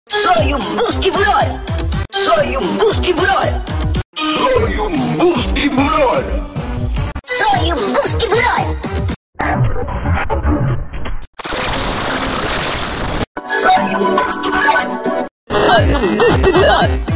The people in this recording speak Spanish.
Soy un busquiburón. Soy un busquiburón. Soy un busquiburón. Soy un busquiburón. Soy un busquiburón. Soy un busquiburón.